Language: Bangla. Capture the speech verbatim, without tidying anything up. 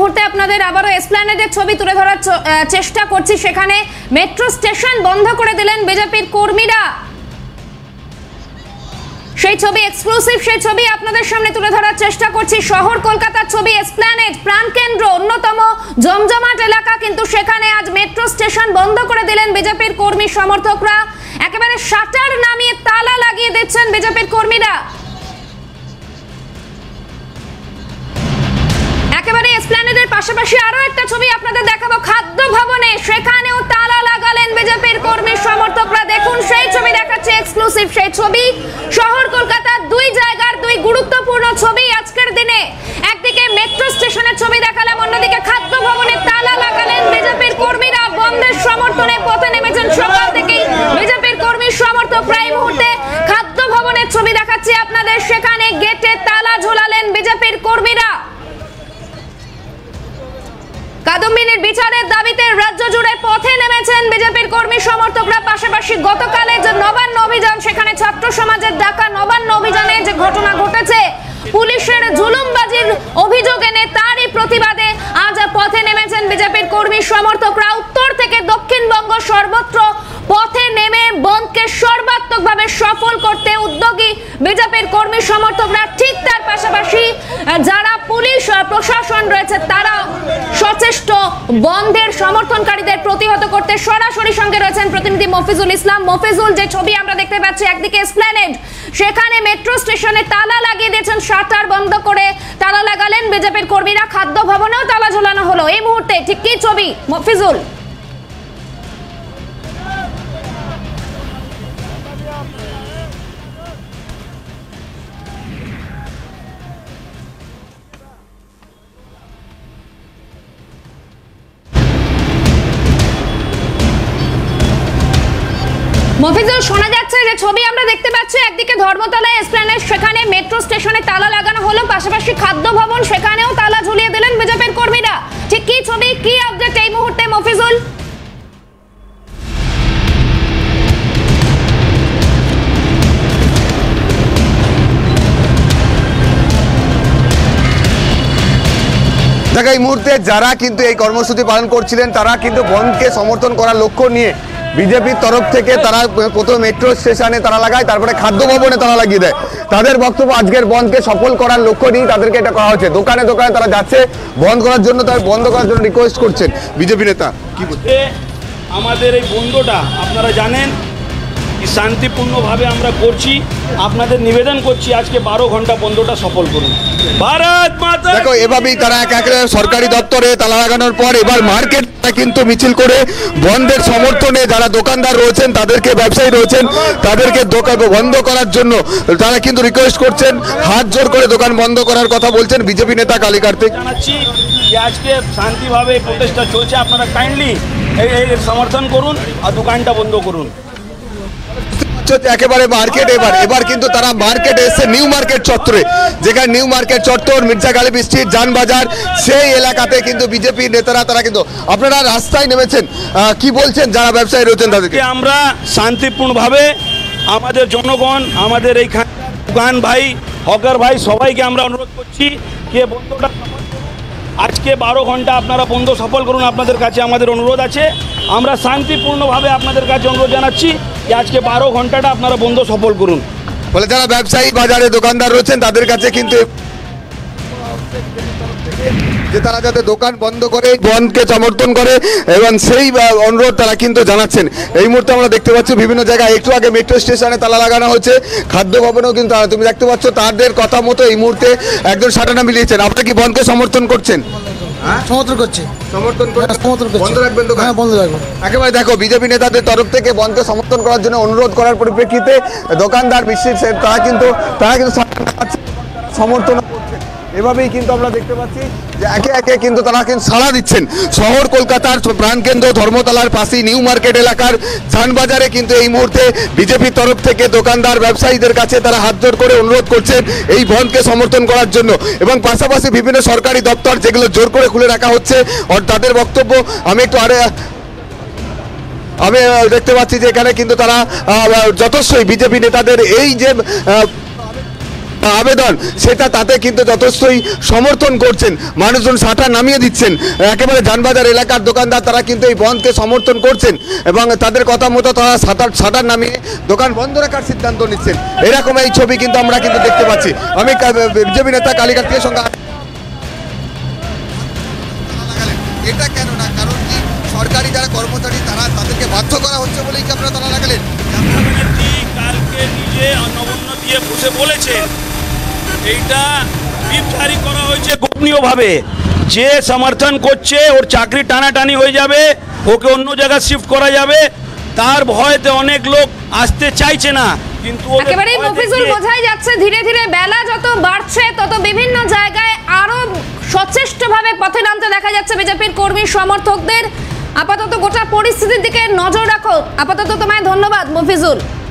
মুহূর্তে আপনাদের আবারও এসপ্ল্যানেডের ছবি তুলে ধরার চেষ্টা করছি। সেখানে মেট্রো স্টেশন বন্ধ করে দিলেন বিজেপির কর্মীরা। সেই ছবি এক্সক্লুসিভ, সেই ছবি আপনাদের সামনে তুলে ধরার চেষ্টা করছি। শহর কলকাতার ছবি, এসপ্ল্যানেড প্রাণকেন্দ্র, অন্যতম জমজমাট এলাকা, কিন্তু সেখানে আজ মেট্রো স্টেশন বন্ধ করে দিলেন বিজেপির কর্মী সমর্থকরা। একেবারে শাটার নামিয়ে তালা লাগিয়ে দিচ্ছেন বিজেপির কর্মীরা। একেবারে এসপ্ল্যানেডের পাশাপাশি আরো একটা ছবি আপনাদের দেখাবো, খাদ্য ভবনে, সেখানেও তালা লাগালেন বিজেপির কর্মী সমর্থকরা। দেখুন সেই ছবি দেখাচ্ছে এক্সক্লুসিভ, সেই ছবি শহর কলকাতার দুই জায়গার দুই গুরুত্বপূর্ণ ছবি আজকের দিনে। একদিকে মেট্রো স্টেশনের ছবি দেখালাম, অন্যদিকে খাদ্য ভবনে তালা লাগালেন বিজেপির কর্মীরা। বন্ধের সমর্থনে পথে নেমেছেন সকাল থেকেই বিজেপির কর্মী সমর্থকরা। এই মুহূর্তে খাদ্য ভবনের ছবি দেখাচ্ছি আপনাদের, সেখানে গেটে তালা ঝোলালেন বিজেপির কর্মীরা। কাদম্বিনীর বিচারের দাবিতে রাজ্য জুড়ে পথে নেমেছেন বিজেপির কর্মী সমর্থকরা। পাশাপাশি গতকালে যে নবান্ন অভিযান, সেখানে ছাত্র সমাজের ডাকা নবান্ন অভিযানে যে ঘটনা ঘটেছে, পুলিশের জুলুমবাজির অভিযোগ এনে তারই প্রতিবাদে আজ পথে নেমেছেন বিজেপির কর্মী সমর্থকরা। উত্তর থেকে দক্ষিণবঙ্গ সর্বত্র পথে নেমে বন্ধকে সর্বাত্মকভাবে সফল করতে উদ্যোগী বিজেপির কর্মী সমর্থকরা। ঠিক তার পাশাপাশি যারা পুলিশ প্রশাসন রয়েছে, তারা সচেষ্ট বন্ধের সমর্থনকারীদের প্রতিহত করতে সরাসরি সঙ্গে রয়েছেন প্রতিনিধি মফিজুল ইসলাম। মফিজুল, যে ছবি আমরা দেখতে পাচ্ছি, একদিকে এসপ্ল্যানেড, সেখানে মেট্রো স্টেশনে তালা লাগিয়ে দিয়েছেন, শাটার বন্ধ করে তালা লাগালেন বিজেপির কর্মীরা। খাদ্য ভবনেও তালা ঝোলানো হলো। এই মুহূর্তে ঠিক কি ছবি মফিজুল? মফিজুল, শোনা যাচ্ছে যে ছবি আমরা দেখতে পাচ্ছি, একদিকে ধর্মতলায় এসপ্ল্যানেড, সেখানে মেট্রো স্টেশনে তালা লাগানো হলো, পাশাপাশি খাদ্য ভবন, সেখানেও তালা ঝুলিয়ে দিলেন বিজেপির কর্মীরা। ঠিক কি ছবি, কি আপডেট এই মুহূর্তে মফিজুল? দেখো, এই মুহূর্তে যারা কিন্তু এই কর্মসূচি পালন করছিলেন, তারা কিন্তু বন্ধকে সমর্থন করার লক্ষ্য নিয়ে বিজেপির তরফ থেকে তারা প্রথম মেট্রো স্টেশনে তারা লাগায়, তারপরে খাদ্য ভবনে তারা লাগিয়ে দেয়। তাদের বক্তব্য, আজকের বন্ধকে সফল করার লক্ষ্য নিয়ে তাদেরকে এটা করা হচ্ছে। দোকানে দোকানে তারা যাচ্ছে বন্ধ করার জন্য, তারা বন্ধ করার জন্য রিকোয়েস্ট করছেন বিজেপি নেতা। কি বলছে আমাদের এই বন্ধটা আপনারা জানেন শান্তিপূর্ণভাবে আমরা করছি। আপনাদের নিবেদন করছি আজকে বারো ঘন্টা বন্ধটা সফল করুন। ভারত মাতা। দেখো, এভাবেই তারা এক এক সরকারি দপ্তরে তালা লাগানোর পর এবার মার্কেট কিন্তু মিছিল করে বন্ধের সমর্থনে যারা দোকানদার রয়েছেন, তাদেরকে ব্যবসায়ী রয়েছেন, তাদেরকে দোকান বন্ধ করার জন্য তারা কিন্তু রিকোয়েস্ট করছেন, হাত জোর করে দোকান বন্ধ করার কথা বলছেন বিজেপি নেতা কালী কার্তিক। জানাচ্ছি যে আজকে শান্তিভাবে প্রচেষ্টা চলছে, আপনারা কাইন্ডলি এই সমর্থন করুন আর দোকানটা বন্ধ করুন। একেবারে মার্কেট এবার এবার কিন্তু তারা মার্কেটে এসে নিউ মার্কেট চত্বরে, যেখানে নিউ মার্কেট চত্বর, মির্জা গালিব স্ট্রিট, যানবাজার, সেই এলাকাতে কিন্তু বিজেপি নেতারা তারা কিন্তু আপনারা রাস্তায় নেমেছেন। কি বলছেন যারা ব্যবসায়ী রয়েছেন তাদেরকে? আমরা শান্তিপূর্ণভাবে আমাদের জনগণ, আমাদের এই দোকান ভাই, হকার ভাই, সবাইকে আমরা অনুরোধ করছি যে বন্ধটা আজকে বারো ঘন্টা আপনারা বন্ধ সফল করুন। আপনাদের কাছে আমাদের অনুরোধ আছে, আমরা শান্তিপূর্ণভাবে আপনাদের কাছে অনুরোধ জানাচ্ছি যে আজকে বারো ঘন্টাটা আপনারা বন্ধ সফল করুন। বলে যারা ব্যবসায়ী বাজারে দোকানদার রয়েছেন তাদের কাছে কিন্তু যে তারা যাতে দোকান বন্ধ করে বন্ধকে সমর্থন করে এবং সেই অনুরোধ তারা কিন্তু জানাচ্ছেন। এই মুহূর্তে আমরা দেখতে পাচ্ছি বিভিন্ন জায়গায়, একটু আগে মেট্রো স্টেশনে তালা লাগানো হচ্ছে, খাদ্য ভবনেও কিন্তু তুমি দেখতে পাচ্ছ তাদের কথা মতো এই মুহূর্তে একজন সাটানা মিলিয়েছেন। আপনারা কি বন্ধকে সমর্থন করছেন? সমর্থন করছে, সমর্থন বন্ধ রাখবেন তো? হ্যাঁ, বন্ধ রাখবো। একেবারে দেখো, বিজেপি নেতাদের তরফ থেকে বন্ধকে সমর্থন করার জন্য অনুরোধ করার পরিপ্রেক্ষিতে দোকানদার বিশ্বের তারা কিন্তু তারা কিন্তু সমর্থন করছে। এভাবেই কিন্তু আমরা দেখতে পাচ্ছি যে একে একে কিন্তু তারা কিন্তু সাড়া দিচ্ছেন। শহর কলকাতার প্রাণকেন্দ্র ধর্মতলার পাশেই নিউ মার্কেট এলাকার যানবাজারে কিন্তু এই মুহূর্তে বিজেপির তরফ থেকে দোকানদার ব্যবসায়ীদের কাছে তারা হাত জোর করে অনুরোধ করছেন এই বন্ধকে সমর্থন করার জন্য। এবং পাশাপাশি বিভিন্ন সরকারি দপ্তর যেগুলো জোর করে খুলে রাখা হচ্ছে, আর তাদের বক্তব্য আমি একটু আরে আমি দেখতে পাচ্ছি যে এখানে কিন্তু তারা যথেষ্টই বিজেপি নেতাদের এই যে আবেদন সেটা তাতে কিন্তু যথেষ্টই সমর্থন করছেন, মানুষজন শাটার নামিয়ে দিচ্ছেন, একেবারে যানবাজার এলাকার দোকানদার তারা কিন্তু এই বন্ধকে সমর্থন করছেন এবং তাদের কথা মতো তারা শাটার শাটার নামিয়ে দোকান বন্ধ রাখার সিদ্ধান্ত নিচ্ছেন। এরকম এই ছবি কিন্তু আমরা কিন্তু দেখতে পাচ্ছি। আমি বিজেপি নেতা কালীঘাট থেকে সঙ্গে এটা কেন না, কারণ কি সরকারি যারা কর্মচারী তারা তাদেরকে বাধ্য করা হচ্ছে বলেই কি আপনারা তালা লাগালেন? কালকে নিজে নগণ্য দিয়ে বসে বলেছেন এইটা হুইপ জারি করা হয়েছে গোপনীয়ভাবে, যে সমর্থন করছে ওর চাকরি টানাটানি হয়ে যাবে, ওকে অন্য জায়গায় শিফট করা যাবে, তার ভয়তে অনেক লোক আসতে চাইছে না। কিন্তু একেবারেই মফিজুল, বোঝাই যাচ্ছে ধীরে ধীরে বেলা যত বাড়ছে তত বিভিন্ন জায়গায় আরো সচেষ্টভাবে পথে নামতে দেখা যাচ্ছে বিজেপির কর্মী সমর্থকদের। আপাতত গোটা পরিস্থিতির দিকে নজর রাখো। আপাতত তোমায় ধন্যবাদ মফিজুল।